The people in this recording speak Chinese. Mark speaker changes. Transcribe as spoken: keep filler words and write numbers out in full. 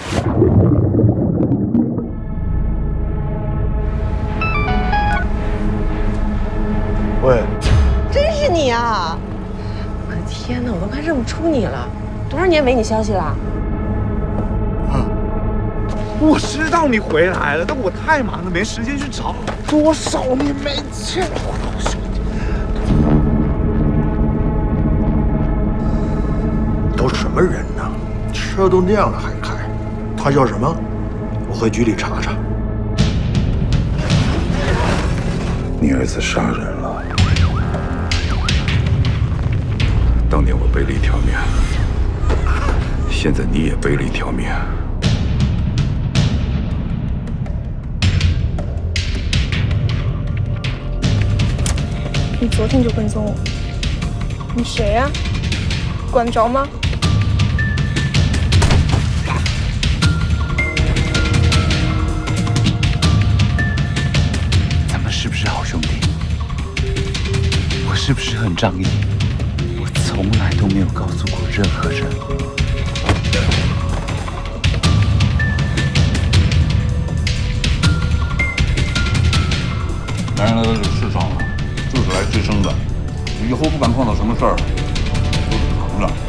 Speaker 1: 喂，
Speaker 2: 真是你啊！我的天哪，我都快认不出你了，多少年没你消息了？
Speaker 1: 啊，我知道你回来了，但我太忙了，没时间去找。多少年没见了，我兄弟。
Speaker 3: 都什么人呢？车都亮了还开？他叫什么？我回局里查查。
Speaker 4: 你儿子杀人了。当年我背了一条命，现在你也背了一条命。
Speaker 5: 你昨天就跟踪我，你谁呀？管着吗？
Speaker 1: 咱们是不是好兄弟？我是不是很仗义？我从来都没有告诉过任何人。
Speaker 4: 男人来到这个世上了，就是来治生的。以后不管碰到什么事儿，都得扛着。